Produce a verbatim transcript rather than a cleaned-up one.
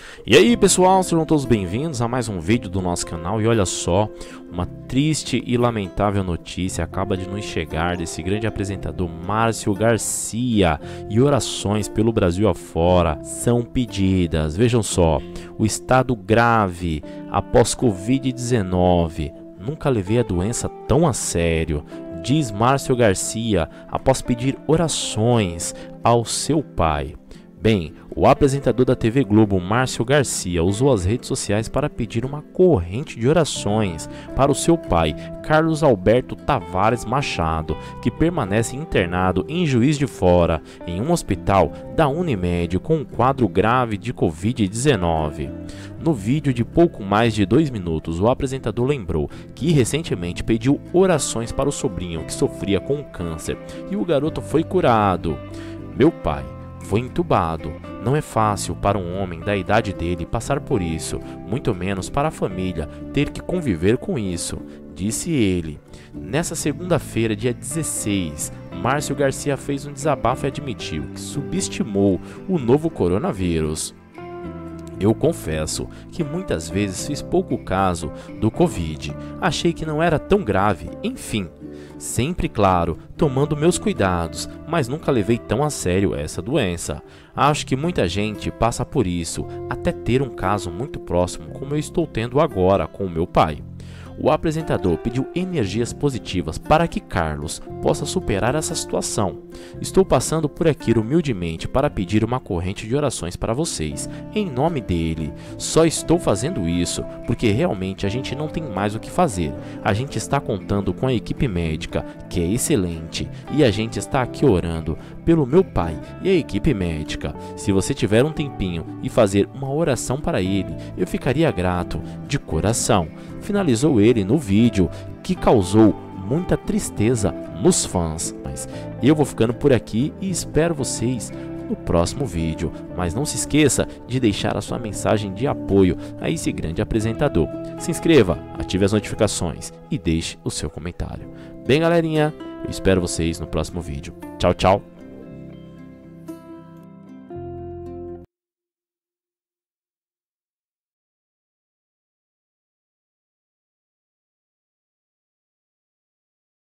E aí pessoal, sejam todos bem-vindos a mais um vídeo do nosso canal. E olha só, uma triste e lamentável notícia acaba de nos chegar desse grande apresentador Márcio Garcia. E orações pelo Brasil afora são pedidas. Vejam só, o estado grave após covid dezenove. Nunca levei a doença tão a sério, diz Márcio Garcia após pedir orações ao seu pai. Bem, o apresentador da T V Globo, Márcio Garcia, usou as redes sociais para pedir uma corrente de orações para o seu pai, Carlos Alberto Tavares Machado, que permanece internado em Juiz de Fora, em um hospital da Unimed com um quadro grave de covid dezenove. No vídeo de pouco mais de dois minutos, o apresentador lembrou que recentemente pediu orações para o sobrinho que sofria com câncer e o garoto foi curado. Meu pai foi entubado. Não é fácil para um homem da idade dele passar por isso, muito menos para a família ter que conviver com isso, disse ele. Nessa segunda-feira, dia dezesseis, Márcio Garcia fez um desabafo e admitiu que subestimou o novo coronavírus. Eu confesso que muitas vezes fiz pouco caso do Covid, achei que não era tão grave, enfim. Sempre, claro, tomando meus cuidados, mas nunca levei tão a sério essa doença. Acho que muita gente passa por isso, até ter um caso muito próximo como eu estou tendo agora com o meu pai. O apresentador pediu energias positivas para que Carlos possa superar essa situação. Estou passando por aqui humildemente para pedir uma corrente de orações para vocês, em nome dele. Só estou fazendo isso porque realmente a gente não tem mais o que fazer. A gente está contando com a equipe médica, que é excelente, e a gente está aqui orando pelo meu pai e a equipe médica. Se você tiver um tempinho e fazer uma oração para ele, eu ficaria grato de coração. Finalizou ele no vídeo, que causou muita tristeza nos fãs. Mas eu vou ficando por aqui e espero vocês no próximo vídeo. Mas não se esqueça de deixar a sua mensagem de apoio a esse grande apresentador. Se inscreva, ative as notificações e deixe o seu comentário. Bem, galerinha, eu espero vocês no próximo vídeo. Tchau, tchau.